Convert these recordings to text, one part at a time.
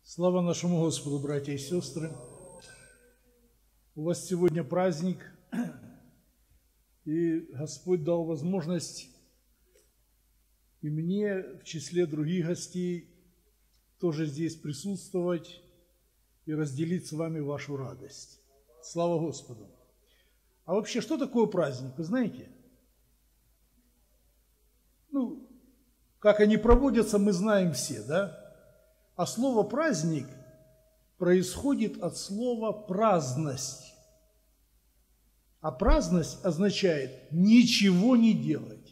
Слава нашему Господу, братья и сестры! У вас сегодня праздник, и Господь дал возможность и мне, в числе других гостей, тоже здесь присутствовать и разделить с вами вашу радость. Слава Господу! А вообще, что такое праздник, вы знаете? Как они проводятся, мы знаем все, да? А слово «праздник» происходит от слова «праздность». А праздность означает «ничего не делать».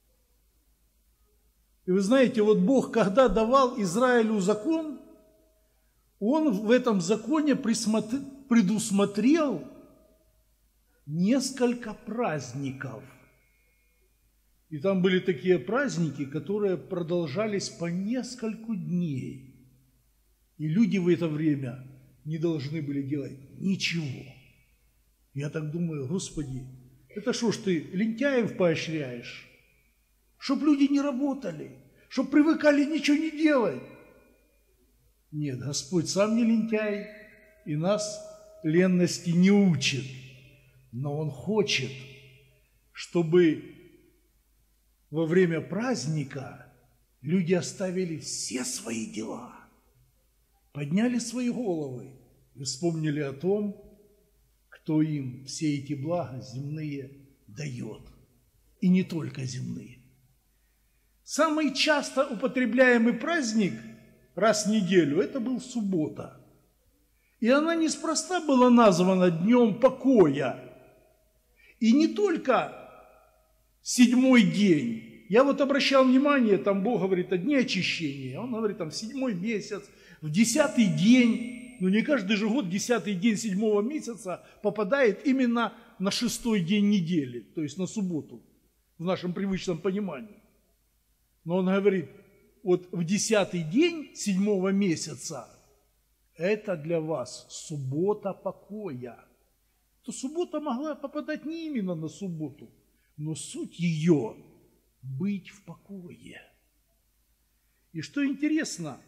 И вы знаете, вот Бог, когда давал Израилю закон, Он в этом законе предусмотрел несколько праздников. И там были такие праздники, которые продолжались по нескольку дней. И люди в это время не должны были делать ничего. Я так думаю, Господи, это что ж ты лентяев поощряешь? Чтоб люди не работали, чтоб привыкали ничего не делать. Нет, Господь сам не лентяй и нас ленности не учит. Но Он хочет, чтобы во время праздника люди оставили все свои дела, подняли свои головы и вспомнили о том, кто им все эти блага земные дает. И не только земные. Самый часто употребляемый праздник раз в неделю – это был суббота. И она неспроста была названа днем покоя. И не только седьмой день. Я вот обращал внимание, там Бог говорит о дне очищения. Он говорит, там, в 7-й месяц, в 10-й день. Но не каждый же год 10-й день 7-го месяца попадает именно на 6-й день недели, то есть на субботу, в нашем привычном понимании. Но он говорит, вот в 10-й день 7-го месяца это для вас суббота покоя. То суббота могла попадать не именно на субботу, но суть ее – быть в покое. И что интересно,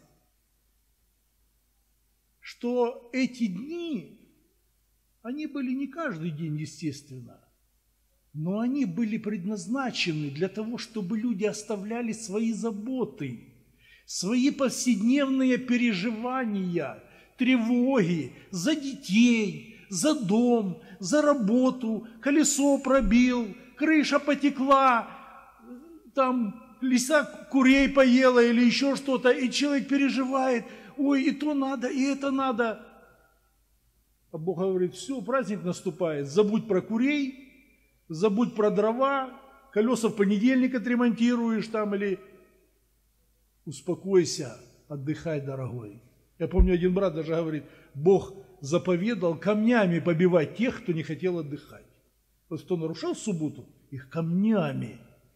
что эти дни, они были не каждый день, естественно, но они были предназначены для того, чтобы люди оставляли свои заботы, свои повседневные переживания, тревоги за детей, за дом, за работу, колесо пробил, крыша потекла, там лиса курей поела или еще что-то, и человек переживает, ой, и то надо, и это надо. А Бог говорит, все, праздник наступает, забудь про курей, забудь про дрова, колеса в понедельник отремонтируешь там, или успокойся, отдыхай, дорогой. Я помню, один брат даже говорит, Бог заповедал камнями побивать тех, кто не хотел отдыхать. Вот кто нарушал субботу, их камнями,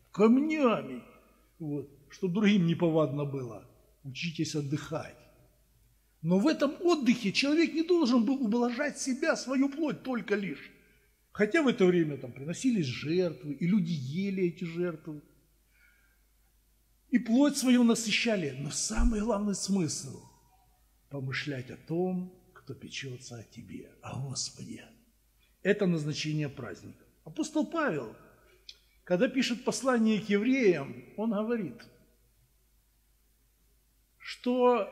вот, чтобы другим неповадно было. Учитесь отдыхать. Но в этом отдыхе человек не должен был ублажать себя, свою плоть только лишь. Хотя в это время там приносились жертвы, и люди ели эти жертвы. И плоть свою насыщали. Но самый главный смысл – помышлять о том, кто печется о тебе, о Господе. Это назначение праздника. Апостол Павел, когда пишет послание к евреям, он говорит, что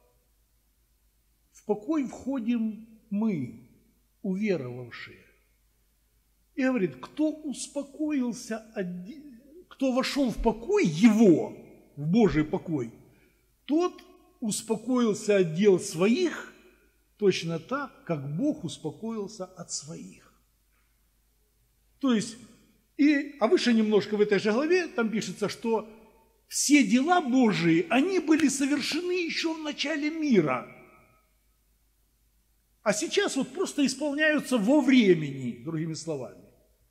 в покой входим мы, уверовавшие. И говорит, кто успокоился, кто вошел в покой его, в Божий покой, тот успокоился от дел своих точно так, как Бог успокоился от своих. То есть, а выше немножко в этой же главе там пишется, что все дела Божии, они были совершены еще в начале мира. А сейчас вот просто исполняются во времени, другими словами.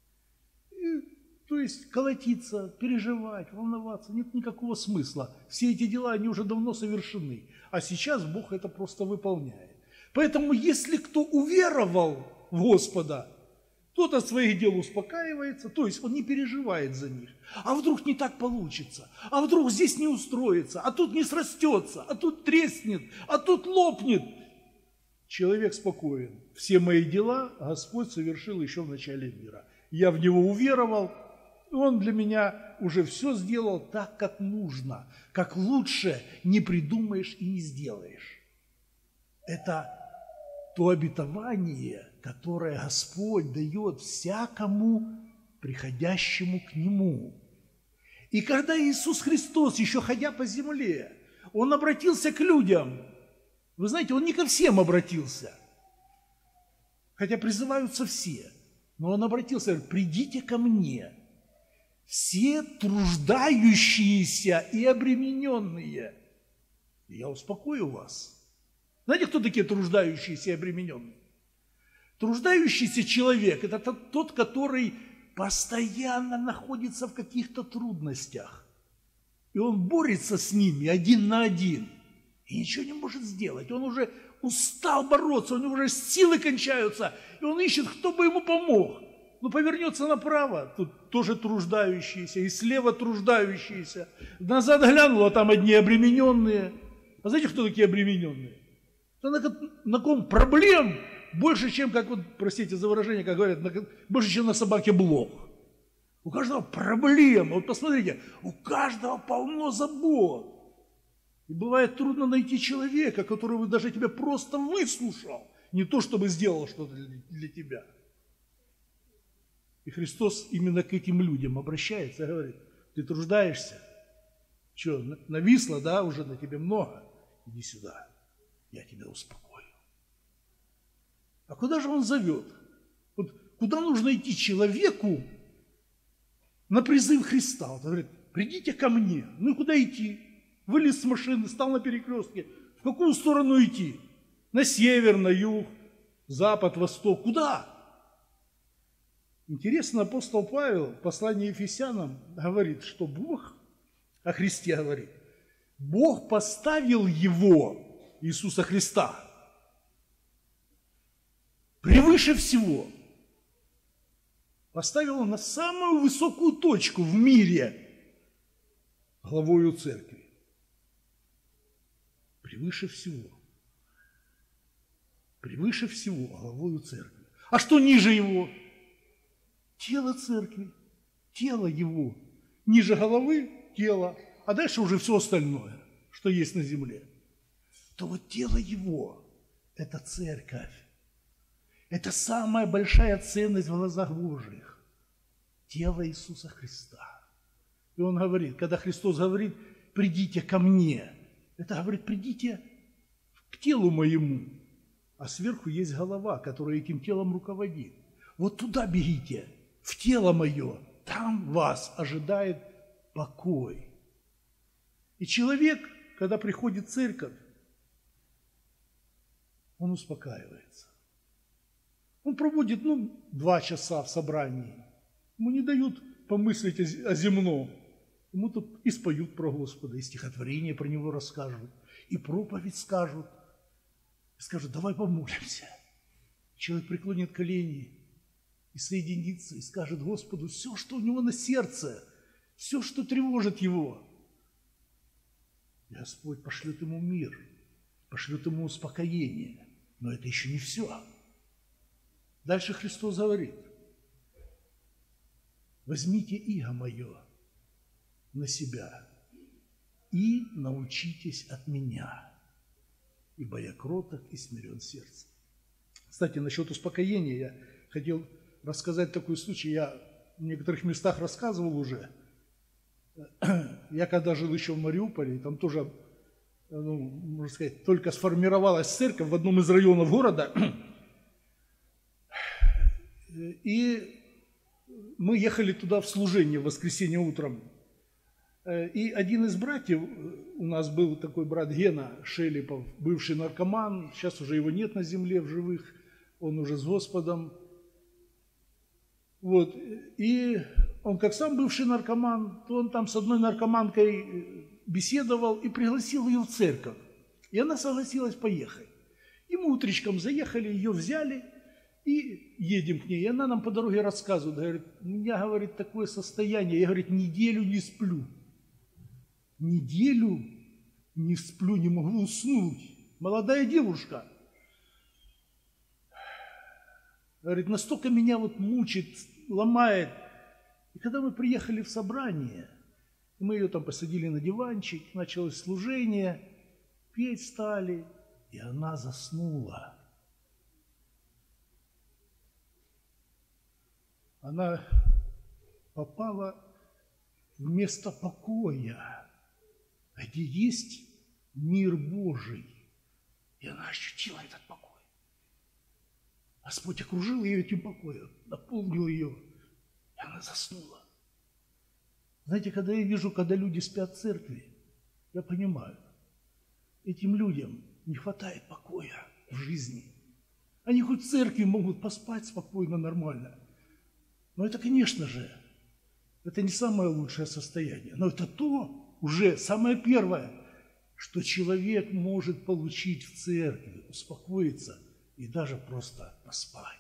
То есть колотиться, переживать, волноваться, нет никакого смысла. Все эти дела, они уже давно совершены. А сейчас Бог это просто выполняет. Поэтому, если кто уверовал в Господа, Кто-то от своих дел успокаивается, то есть он не переживает за них. А вдруг не так получится, а вдруг здесь не устроится, а тут не срастется, а тут треснет, а тут лопнет. Человек спокоен. Все мои дела Господь совершил еще в начале мира. Я в Него уверовал, и Он для меня уже все сделал так, как нужно, как лучше не придумаешь и не сделаешь. Это то обетование, которое Господь дает всякому приходящему к Нему. И когда Иисус Христос, еще ходя по земле, Он обратился к людям, вы знаете, Он не ко всем обратился, хотя призываются все, но Он обратился, говорит: придите ко мне, все труждающиеся и обремененные, и я успокою вас. Знаете, кто такие труждающиеся и обремененные? Труждающийся человек – это тот, который постоянно находится в каких-то трудностях. И он борется с ними один на один. И ничего не может сделать. Он уже устал бороться, у него уже силы кончаются. И он ищет, кто бы ему помог. Но повернется направо, тут тоже труждающиеся, и слева труждающиеся. Назад глянул, а там одни обремененные. А знаете, кто такие обремененные? На ком проблем больше, чем, как вот, простите за выражение, как говорят, больше, чем на собаке блох. У каждого проблема. Вот посмотрите, у каждого полно забот. И бывает трудно найти человека, который бы даже тебя просто выслушал, не то чтобы сделал что-то для тебя. И Христос именно к этим людям обращается и говорит: ты труждаешься? Что, нависло, да, уже на тебе много? Иди сюда, я тебя успокою. А куда же Он зовет? Вот куда нужно идти человеку на призыв Христа? Он говорит: придите ко мне. Ну и куда идти? Вылез с машины, стал на перекрестке. В какую сторону идти? На север, на юг, запад, восток. Куда? Интересно, апостол Павел в послании Ефесянам говорит, что Бог, о Христе говорит, Бог поставил Его, Иисуса Христа, превыше всего. Поставил Он на самую высокую точку в мире главою церкви. Превыше всего. Превыше всего главою церкви. А что ниже Его? Тело церкви, тело Его. Ниже головы – тело, а дальше уже все остальное, что есть на земле. То вот тело Его – это церковь. Это самая большая ценность в глазах Божьих. Тело Иисуса Христа. И Он говорит, когда Христос говорит: придите ко мне, это говорит: придите к телу моему. А сверху есть голова, которая этим телом руководит. Вот туда бегите, в тело мое, там вас ожидает покой. И человек, когда приходит в церковь, он успокаивается. Он проводит, 2 часа в собрании. Ему не дают помыслить о земном. Ему тут и споют про Господа, и стихотворение про Него расскажут, и проповедь скажут. И скажут: давай помолимся. Человек преклонит колени и соединится, и скажет Господу все, что у него на сердце, все, что тревожит его. И Господь пошлет ему мир, пошлет ему успокоение. Но это еще не все. Дальше Христос говорит: возьмите иго мое на себя и научитесь от меня, ибо я кроток и смирен сердцем. Кстати, насчет успокоения я хотел рассказать такой случай. Я в некоторых местах рассказывал уже. Я когда жил еще в Мариуполе, там тоже, можно сказать, только сформировалась церковь в одном из районов города. И мы ехали туда в служение в воскресенье утром. И один из братьев, у нас был такой брат Гена Шелепов, бывший наркоман, сейчас уже его нет на земле в живых, он уже с Господом. Вот. И он, как сам бывший наркоман, то он там с одной наркоманкой беседовал и пригласил ее в церковь. И она согласилась поехать. И мы утречком заехали, ее взяли, И едем к ней, и она нам по дороге рассказывает, говорит, у меня, говорит, такое состояние, я, говорит, неделю не сплю. Неделю не сплю, не могу уснуть. Молодая девушка. Говорит, настолько меня вот мучит, ломает. И когда мы приехали в собрание, мы ее там посадили на диванчик, началось служение, петь стали, и она заснула. Она попала в место покоя, где есть мир Божий. И она ощутила этот покой. Господь окружил ее этим покоем, наполнил ее, и она заснула. Знаете, когда я вижу, когда люди спят в церкви, я понимаю, этим людям не хватает покоя в жизни. Они хоть в церкви могут поспать спокойно, нормально. Но это, конечно же, это не самое лучшее состояние. Но это то уже самое первое, что человек может получить в церкви, успокоиться и даже просто поспать.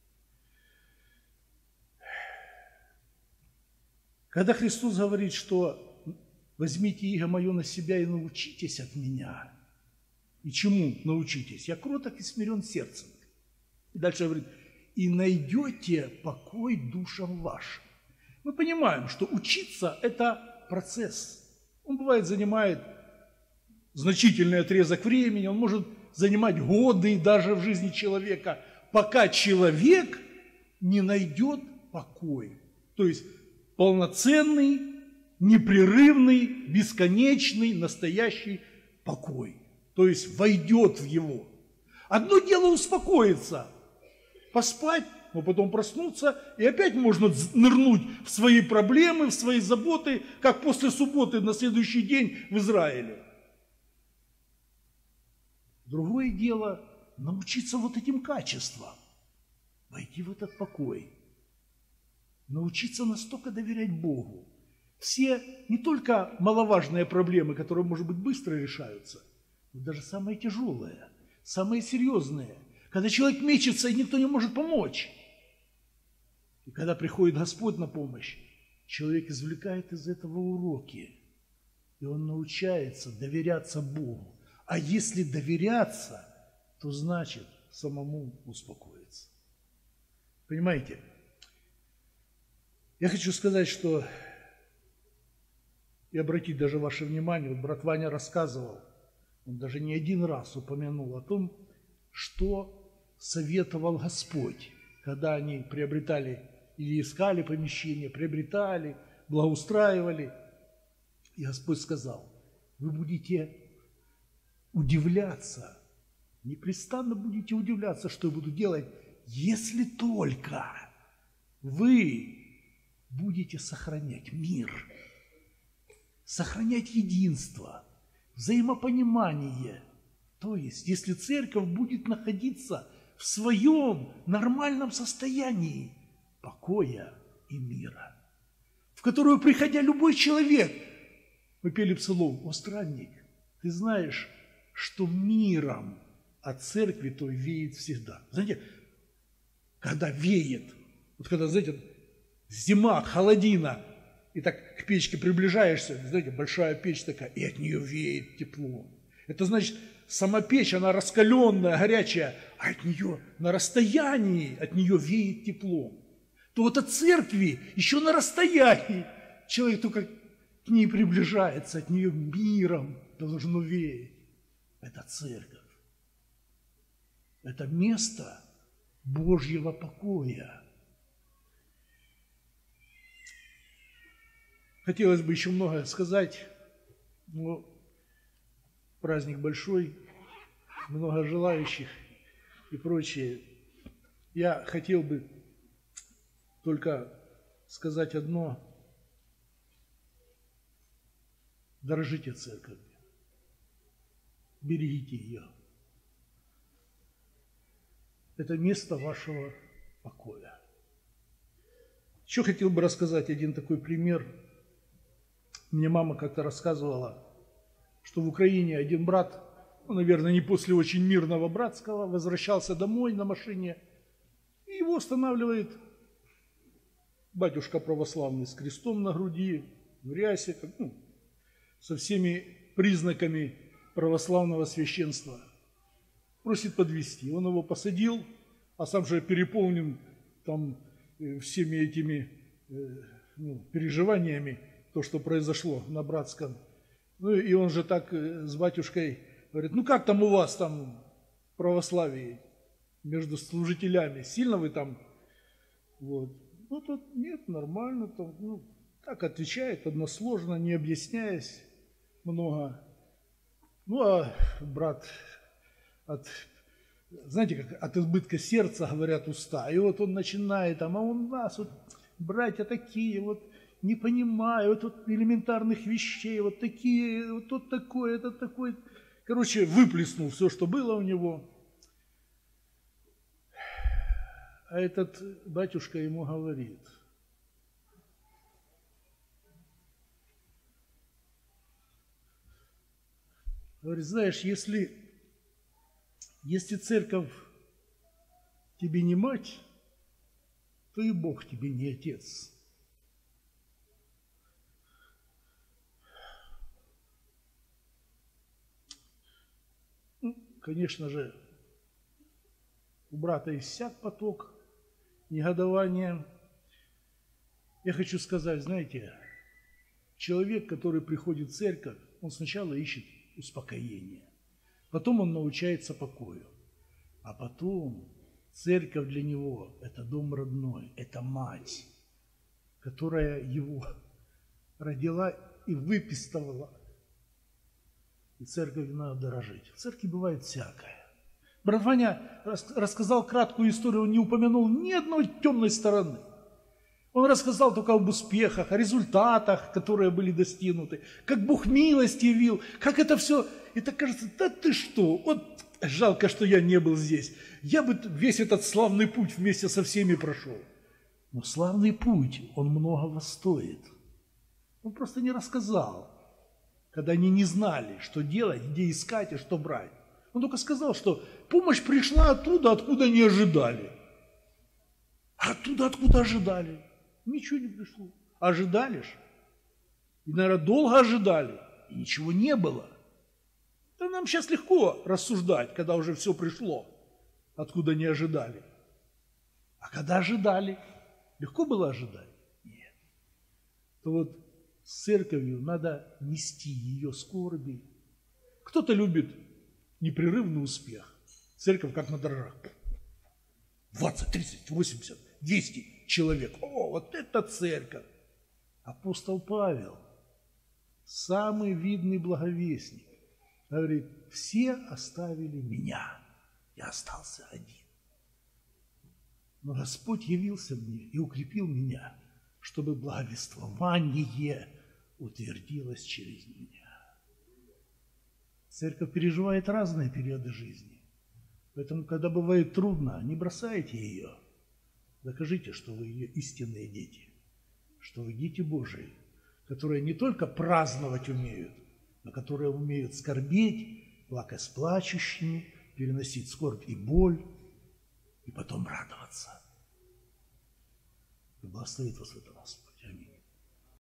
Когда Христос говорит, что возьмите иго мое на себя и научитесь от меня. И чему научитесь? Я кроток и смирен сердцем. И дальше говорит, и найдете покой душам вашим. Мы понимаем, что учиться – это процесс. Он, бывает, занимает значительный отрезок времени, он может занимать годы даже в жизни человека, пока человек не найдет покой. То есть полноценный, непрерывный, бесконечный, настоящий покой. То есть войдет в его. Одно дело успокоиться, поспать, но потом проснуться, и опять можно нырнуть в свои проблемы, в свои заботы, как после субботы на следующий день в Израиле. Другое дело научиться вот этим качествам, войти в этот покой, научиться настолько доверять Богу. Все не только маловажные проблемы, которые, может быть, быстро решаются, но даже самые тяжелые, самые серьезные, когда человек мечется и никто не может помочь. И когда приходит Господь на помощь, человек извлекает из этого уроки, и он научается доверяться Богу. А если доверяться, то значит самому успокоиться. Понимаете? Я хочу сказать, что и обратить даже ваше внимание, вот брат Ваня рассказывал, он даже не один раз упомянул о том, что советовал Господь, когда они приобретали или искали помещение, приобретали, благоустраивали. И Господь сказал, вы будете удивляться, непрестанно будете удивляться, что я буду делать, если только вы будете сохранять мир, сохранять единство, взаимопонимание. То есть, если церковь будет находиться в своем нормальном состоянии покоя и мира, в которую, приходя любой человек, мы пели псалом, «О странник, ты знаешь, что миром от церкви той веет всегда». Знаете, когда веет, вот когда, знаете, зима, холодина, и так к печке приближаешься, знаете, большая печь такая, и от нее веет тепло. Это значит, сама печь, она раскаленная, горячая, а от нее на расстоянии, от нее веет тепло. То вот от церкви еще на расстоянии человек только к ней приближается, от нее миром должно веять. Это церковь. Это место Божьего покоя. Хотелось бы еще многое сказать, но праздник большой, много желающих и прочее. Я хотел бы только сказать одно. Дорожите церковью, берегите ее. Это место вашего покоя. Еще хотел бы рассказать один такой пример. Мне мама как-то рассказывала, что в Украине один брат, наверное, не после очень мирного братского, возвращался домой на машине, его останавливает батюшка православный с крестом на груди, в рясе, со всеми признаками православного священства. Просит подвезти. Он его посадил, а сам же переполнен там всеми этими переживаниями, то, что произошло на Братском. Ну и он же так с батюшкой говорит: ну как там у вас там в православии между служителями? Сильно вы там? Вот. Ну тут нет, нормально. Там, так отвечает, односложно, не объясняясь много. Ну а брат, знаете, как от избытка сердца говорят уста. И вот он начинает, а у нас вот братья такие, вот не понимают вот элементарных вещей, вот такие, вот тот такой, этот такой. Короче, выплеснул все, что было у него. А этот батюшка ему говорит: знаешь, если церковь тебе не мать, то и Бог тебе не отец. Конечно же, у брата иссяк поток негодования. Я хочу сказать, знаете, человек, который приходит в церковь, он сначала ищет успокоения, потом он научается покою, а потом церковь для него – это дом родной, это мать, которая его родила и выпистывала. И церковью надо дорожить. В церкви бывает всякое. Брат Ваня рассказал краткую историю, он не упомянул ни одной темной стороны. Он рассказал только об успехах, о результатах, которые были достигнуты, как Бог милость явил, как это все. И так кажется, да ты что, вот жалко, что я не был здесь. Я бы весь этот славный путь вместе со всеми прошел. Но славный путь, он многого стоит. Он просто не рассказал, когда они не знали, что делать, где искать и что брать. Он только сказал, что помощь пришла оттуда, откуда не ожидали. А оттуда, откуда ожидали? Ничего не пришло. Ожидали ж. И, наверное, долго ожидали. И ничего не было. Да нам сейчас легко рассуждать, когда уже все пришло, откуда не ожидали. А когда ожидали, легко было ожидать? Нет. То вот с церковью надо нести ее скорби. Кто-то любит непрерывный успех. Церковь как на дрожжах. 20, 30, 80, 200 человек. О, вот это церковь! Апостол Павел, самый видный благовестник, говорит: все оставили меня, я остался один. Но Господь явился мне и укрепил меня, чтобы благовествование утвердилось через меня. Церковь переживает разные периоды жизни. Поэтому, когда бывает трудно, не бросайте ее. Докажите, что вы ее истинные дети, что вы дети Божии, которые не только праздновать умеют, но которые умеют скорбеть, плакать с плачущими, переносить скорбь и боль, и потом радоваться. И благословит вас в этом Господь.